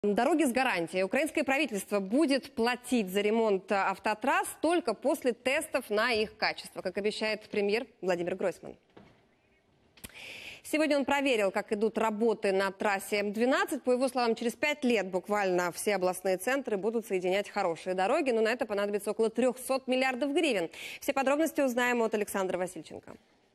Дороги с гарантией. Украинское правительство будет платить за ремонт автотрасс только после тестов на их качество, как обещает премьер Владимир Гройсман. Сегодня он проверил, как идут работы на трассе М12. По его словам, через 5 лет буквально все областные центры будут соединять хорошие дороги, но на это понадобится около 300 миллиардов гривен. Все подробности узнаем от Александра Васильченко.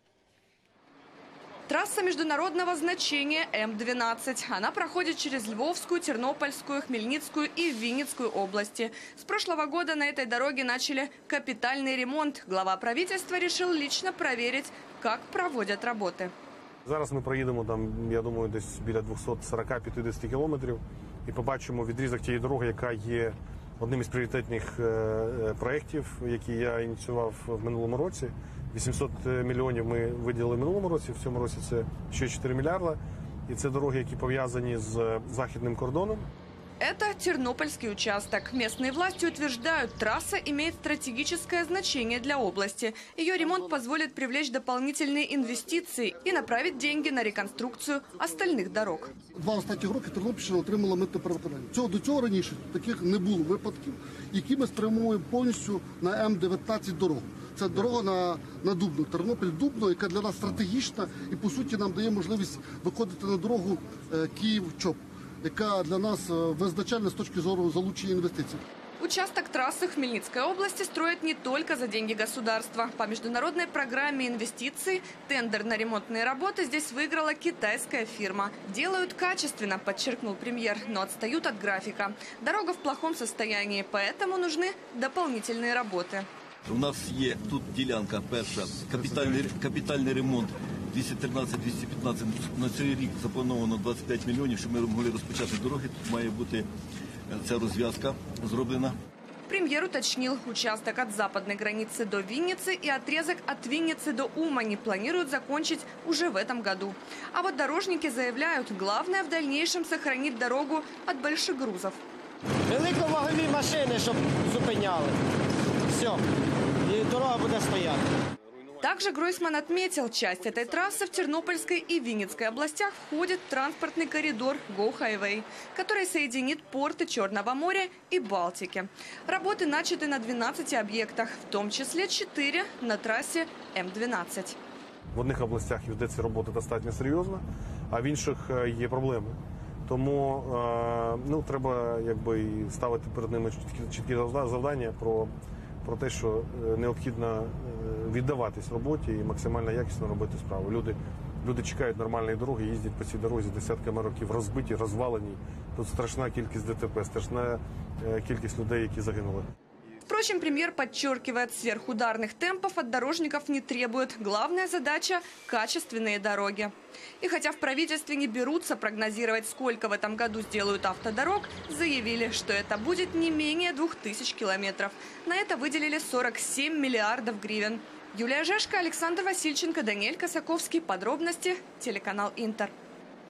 Трасса международного значения М12. Она проходит через Львовскую, Тернопольскую, Хмельницкую и Винницкую области. С прошлого года на этой дороге начали капитальный ремонт. Глава правительства решил лично проверить, как проводят работы. Зараз ми проїдемо там, я думаю, десь біля 240-50 кілометрів і побачимо відрізок тієї дороги, яка є одним із пріоритетних проєктів, які я ініціював в минулому році. 800 мільйонів ми виділили в минулому році, в цьому році це ще 4 мільярда. І це дороги, які пов'язані з західним кордоном. Это Тернопольский участок. Местные власти утверждают, трасса имеет стратегическое значение для области. Ее ремонт позволит привлечь дополнительные инвестиции и направить деньги на реконструкцию остальных дорог. 2 останні роки Тернопільщина отримала митне перевиконання. До цього раніше таких не було випадків, які ми спрямовуємо повністю на М19 дорогу. Це дорога на Дубно, Тернопіль-Дубно, яка для нас стратегічна і, по суті, нам дає можливість виходити на дорогу Київ-Чоп, яка для нас визначальна з точки зору залучення інвестицій. Участок трассы в Хмельницкой области строят не только за деньги государства. По международной программе инвестиций тендер на ремонтные работы здесь выиграла китайская фирма. Делают качественно, подчеркнул премьер, но отстают от графика. Дорога в плохом состоянии, поэтому нужны дополнительные работы. У нас є тут ділянка перша, капітальний ремонт 213-215. На цей рік заплановано 25 мільйонів, щоб ми могли розпочати дороги. Тут має бути ця розв'язка зроблена. Премьер уточнил, участок от западной границы до Винницы и отрезок от Винницы до Умани планируют закончить уже в этом году. А вот дорожники заявляют, главное в дальнейшем сохранить дорогу от больших грузов. Великовагові машини, щоб зупиняли. Все, и дорога будет стоять. Также Гройсман отметил, часть этой трассы в Тернопольской и Винницкой областях входит в транспортный коридор Go Highway, который соединит порты Черного моря и Балтики. Работы начаты на 12 объектах, в том числе 4 на трассе М12. В одних областях ведеться робота достатньо серйозно, а в інших є проблеми. Тому треба ставити перед ними чіткі завдання про те, що необхідно віддаватись роботі і максимально якісно робити справу. Люди чекають нормальної дороги, їздять по цій дорозі десятками років, розбиті, розвалені. Тут страшна кількість ДТП, страшна кількість людей, які загинули. Впрочем, премьер подчеркивает, сверхударных темпов от дорожников не требует. Главная задача – качественные дороги. И хотя в правительстве не берутся прогнозировать, сколько в этом году сделают автодорог, заявили, что это будет не менее 2000 километров. На это выделили 47 миллиардов гривен. Юлия Жешко, Александр Васильченко, Даниэль Косаковский. Подробности. Телеканал Интер.